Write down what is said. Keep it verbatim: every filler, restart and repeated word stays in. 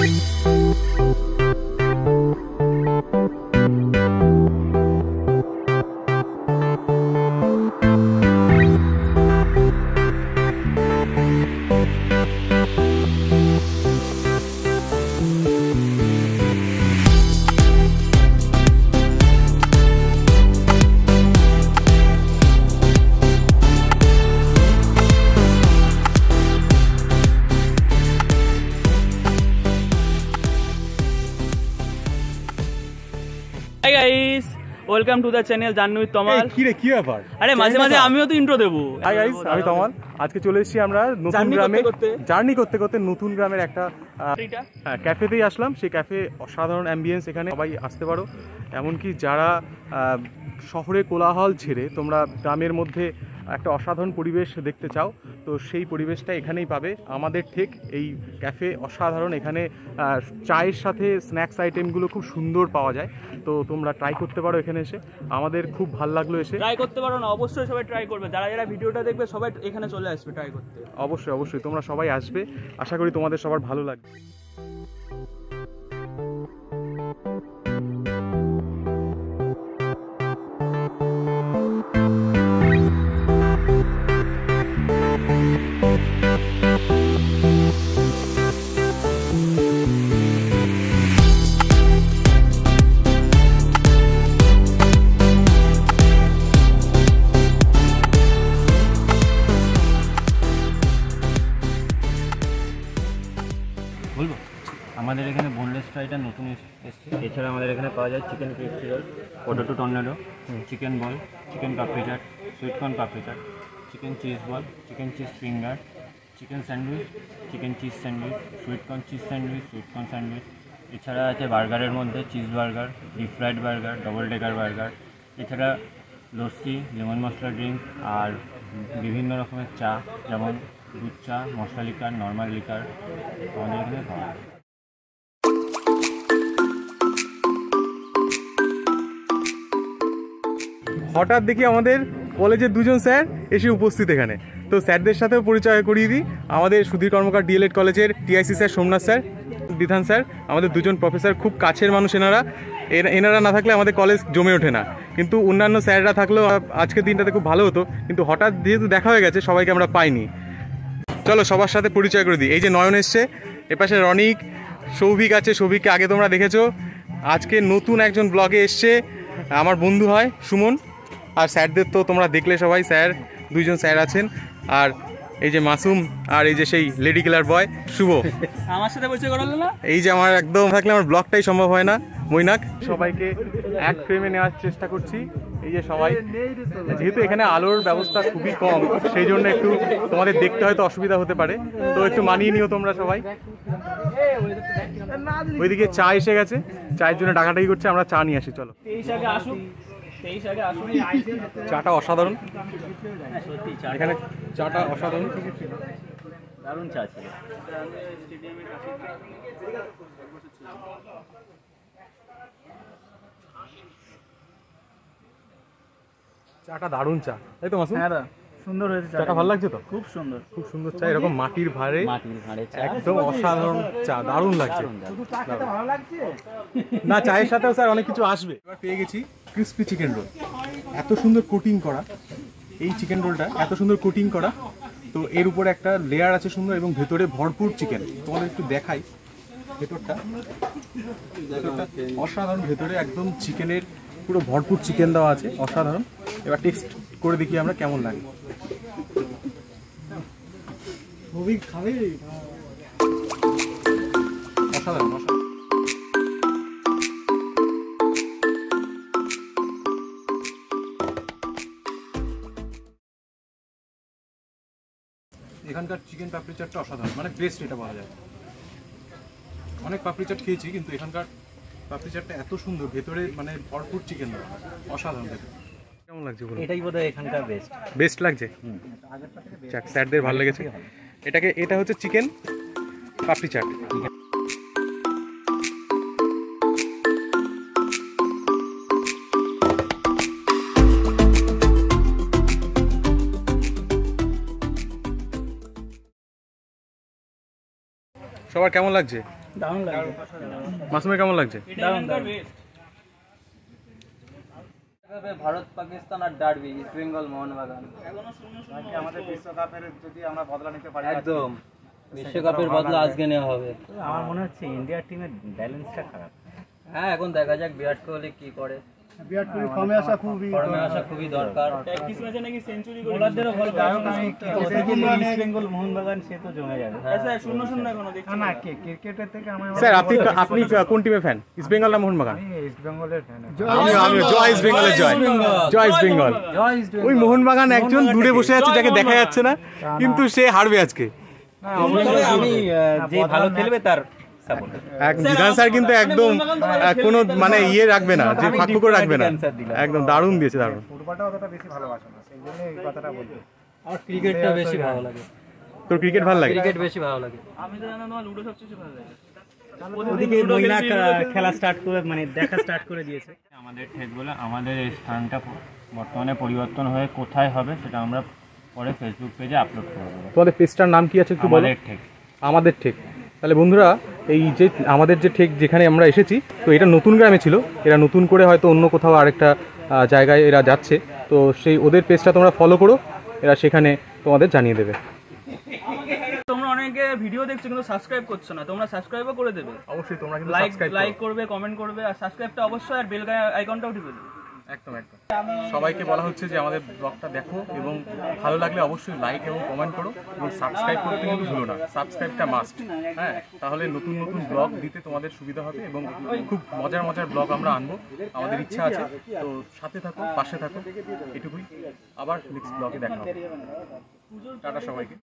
Hi guys, welcome to the channel Jannu with Tamal. কি রে কি ব্যাপার? আরে মাঝে মাঝে আমিও তো ইন্ট্রো দেব। হাই গাইস, আমি তমাল। আজকে চলে এসেছি আমরা নতুন গ্রামে, জার্নি করতে করতে নতুন গ্রামের একটা ক্যাফেতেই আসলাম। সেই ক্যাফে অসাধারণ অ্যাম্বিয়েন্স, এখানে সবাই আসতে পারো। এমনকি যারা শহরে কোলাহল ছেড়ে তোমরা গ্রামের মধ্যে একটা অসাধারণ পরিবেশ দেখতে চাও, তো সেই পরিবেশটা এখানেই পাবে। আমাদের ঠিক এই ক্যাফে অসাধারণ, এখানে চায়ের সাথে স্ন্যাক্স আইটেমগুলো খুব সুন্দর পাওয়া যায়। তো তোমরা ট্রাই করতে পারো এখানে এসে, আমাদের খুব ভালো লাগলো এসে। ট্রাই করতে পারো না, অবশ্যই সবাই ট্রাই করবে। যারা যারা ভিডিওটা দেখবে সবাই এখানে চলে আসবে ট্রাই করতে। অবশ্যই অবশ্যই তোমরা সবাই আসবে, আশা করি তোমাদের সবার ভালো লাগবে। বলবো আমাদের এখানে বোনলেস ফ্রাইটা নতুন এসছে। এছাড়া আমাদের এখানে পাওয়া যায় chicken crispy roll, potato tornado, chicken ball, chicken papdi chaat, sweetcorn papdi chaat, chicken cheese ball, chicken cheese finger, chicken sandwich, chicken cheese sandwich, sweetcorn cheese sandwich, sweetcorn sandwich. এছাড়া আছে বার্গারের মধ্যে cheese burger, deep fried burger, double decker burger. এছাড়া lassi, lemon masala drink আর বিভিন্ন রকমের চা, যেমন দুধ চা, মশলা লিকার, নর্মাল লিকার আমাদের এখানে পাওয়া যায়। হঠাৎ দেখি আমাদের কলেজের দুজন স্যার এসে উপস্থিত এখানে, তো স্যারদের সাথেও পরিচয় করিয়ে দিই। আমাদের সুধীর কর্মকার ডিএলএড কলেজের TIC sir Somnath sir, Bidhan sir, আমাদের দুজন প্রফেসর, খুব কাছের মানুষ এনারা। এনারা না থাকলে আমাদের কলেজ জমে ওঠে না। কিন্তু অন্যান্য স্যাররা থাকলেও আজকের দিনটাতে খুব ভালো হতো, কিন্তু হঠাৎ যেহেতু দেখা হয়ে গেছে সবাইকে আমরা পাইনি। চলো সবার সাথে পরিচয় করে দিই। এই যে নয়ন এসছে, এপাশে রনিক, সৌভিক আছে, সৌভিককে আগে তোমরা দেখেছো। আজকে নতুন একজন ব্লগে এসছে, আমার বন্ধু হয় সুমন। আর স্যারদের তো তোমরা দেখলে সবাই, স্যার দুইজন স্যার আছেন। আর এই যে মাসুম, আর এই যে সেই লেডি কিলার বয় শুভ, আমার সাথে পরিচয় করালো না। এই যে আমার একদম থাকলে আমার ব্লগটাই সম্ভব হয় না, মৈনাক। সবাইকে এক ফ্রেমে নেওয়ার চেষ্টা করছি। এই যে সবাই, যেহেতু এখানে আলোর ব্যবস্থা খুবই কম, সেই জন্য একটু তোমাদের দেখতে হয়তো অসুবিধা হতে পারে, তো একটু মানিয়ে নিও তোমরা সবাই। ওইদিকে চা এসে গেছে, চায়ের জন্য ডাকাডাকি করছে, আমরা চা নিয়ে আসি। চলো, চাটা অসাধারণ, এখানে চাটা অসাধারণ, দারুণ চা ছিল। চাটা দারুণ চা, তাই তো মাসুম? হ্যাঁ, সুন্দর হয়েছে চাটা, ভালো লাগছে তো? খুব সুন্দর, খুব সুন্দর চা, এরকম মাটির ভারে, মাটির ভাঁড়ে চা, একদম অসাধারণ চা, দারুণ লাগছে। না, চায়ের সাথেও স্যার অনেক কিছু আসবে। এবার পেয়ে গেছি ক্রিস্পি চিকেন রোল, এত সুন্দর কোটিং করা। এই চিকেন রোলটা এত সুন্দর কোটিং করা, তো এর উপরে একটা লেয়ার আছে সুন্দর, এবং ভেতরে ভরপুর চিকেন। তোমাদের একটু দেখাই ভেতরটা, অসাধারণ। ভেতরে একদম চিকেনের পুরো ভরপুর চিকেন দেওয়া আছে, অসাধারণ। এবার টেস্ট করে দেখি আমরা কেমন লাগে। অসাধারণ অসাধারণ। এখানকার চিকেন পাপড়ি চাটটা অসাধারণ, মানে বেস্ট এটা বলা যায়। অনেক পাপড়ি চাট খেয়েছি, কিন্তু এখানকার পাপড়ি চাটটা এত সুন্দর, ভেতরে মানে ভরপুর চিকেন দেওয়া, অসাধারণ। কেমন লাগছে বলো? এটাই বোধহয় এখানকার বেস্ট বেস্ট লাগছে। চাট স্যারদের ভালো লেগেছে। এটাকে, এটা হচ্ছে চিকেন পাপড়ি চাট। সবার কেমন লাগছে? দারুণ লাগছে। মাসুমের কেমন লাগছে? দারুণ দারুণ বেস্ট। ভারত পাকিস্তান আর ডার্বি, ইস্ট বেঙ্গল মোহনবাগান। এখনো শূন্য শূন্য আমাদের বিশ্বকাপের যদি আমরা বদলা নিতে পারি, একদম বিশ্বকাপের বদলা আজকে নেওয়া হবে। আমার মনে হচ্ছে ইন্ডিয়ার টিমের ব্যালেন্সটা খারাপ। হ্যাঁ, এখন দেখা যাক বিরাট কোহলি কি করে। বিরাট কোহলি ফর্মে আসা খুবই ফর্মে আসা খুবই দরকার। প্র্যাকটিস ম্যাচে নাকি সেঞ্চুরি করে বোলারদেরও ভালো যাই হোক, আমি ইস্ট বেঙ্গল মোহনবাগান সে তো জমে যাবে। হ্যাঁ স্যার, শূন্য শূন্য এখনো দেখছি। না কে ক্রিকেটের থেকে আমি স্যার আপনি আপনি কোন টিমের ফ্যান? ইস্ট বেঙ্গল না মোহনবাগান? ইস্ট বেঙ্গলের ফ্যান। আমিও আমিও জয় ইস্ট বেঙ্গলের জয়। জয় ইস্ট বেঙ্গল। ওই মোহনবাগান একজন দূরে বসে আছে যাকে দেখা যাচ্ছে না, কিন্তু সে হারবে আজকে। আমি যে ভালো খেলবে তার সাপোর্ট। এক বিধান স্যার কিন্তু একদম আহ, কোনো মানে ইয়ে রাখবে না, যে ফাঁক করে রাখবে না, একদম দারুণ দিয়েছে, দারুণ। ফুটবলটা অতটা বেশি ভালোবাসে না, সেই জন্য এই কথাটা বলবো। আমার ক্রিকেটটা বেশি ভালো লাগে। তোর ক্রিকেট ভালো লাগে? ক্রিকেট বেশি ভালো লাগে। আমি তো জানো তোমার লুডো সবচেয়ে বেশি ভালো লাগে। ওদিকে মহিলা খেলা স্টার্ট করে মানে দেখা স্টার্ট করে দিয়েছে। আমাদের ঠেক বলে আমাদের এই স্থানটা বর্তমানে পরিবর্তন হয়ে কোথায় হবে সেটা আমরা পরে ফেসবুক পেজে আপলোড করে দেবো। তোমাদের পেজটার নাম কি আছে একটু বলো। আমাদের ঠেক। আমাদের ঠেক। তাহলে বন্ধুরা, এই যে আমাদের যে ঠেক যেখানে আমরা এসেছি, তো এটা নতুন গ্রামে ছিল, এরা নতুন করে হয়তো অন্য কোথাও আরেকটা আহ, জায়গায় এরা যাচ্ছে, তো সেই ওদের পেজটা তোমরা ফলো করো, এরা সেখানে তোমাদের জানিয়ে দেবে। তোমরা অনেকে ভিডিও দেখছো কিন্তু সাবস্ক্রাইব করছো না, তোমরা সাবস্ক্রাইবও করে দেবে। অবশ্যই তোমরা কিন্তু লাইক সাবস্ক্রাইব লাইক করবে, কমেন্ট করবে, আর সাবস্ক্রাইবটা অবশ্যই, আর বেল আইকনটাও টিপে দেবে। একদম একদম সবাইকে বলা হচ্ছে যে আমাদের ব্লগটা দেখো এবং ভালো লাগলে অবশ্যই লাইক এবং কমেন্ট করো এবং সাবস্ক্রাইব করতে কিন্তু ভুলো না, সাবস্ক্রাইবটা মাস্ট। হ্যাঁ, তাহলে নতুন নতুন ব্লগ দিতে তোমাদের সুবিধা হবে এবং খুব মজার মজার ব্লগ আমরা আনবো, আমাদের ইচ্ছা আছে। তো সাথে থাকো, পাশে থাকো, এটুকুই। আবার নেক্সট ব্লগে দেখা হবে। টাটা সবাইকে।